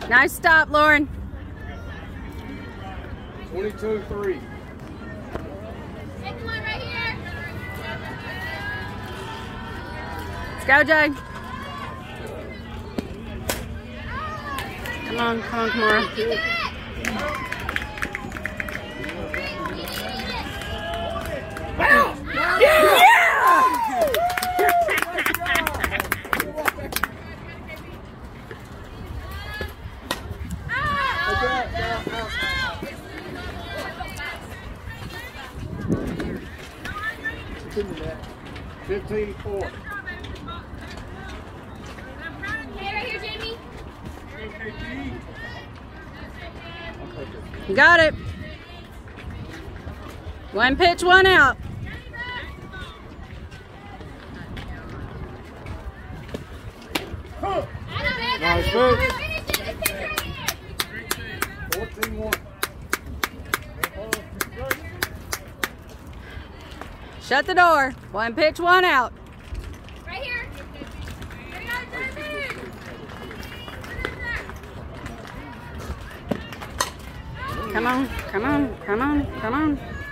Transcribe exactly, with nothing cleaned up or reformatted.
Nice stop, Lauren. twenty-two three. Second one right here. Let's go, Jay. Come on, come on, Kamara. Wow! Yeah! Yeah! fifteen four. Hey, right here, Jamie. You got it. One pitch, one out. Nice move. fourteen one. Shut the door. One pitch, one out. Right here. Here we go, Jamie. Come on, come on, come on, come on.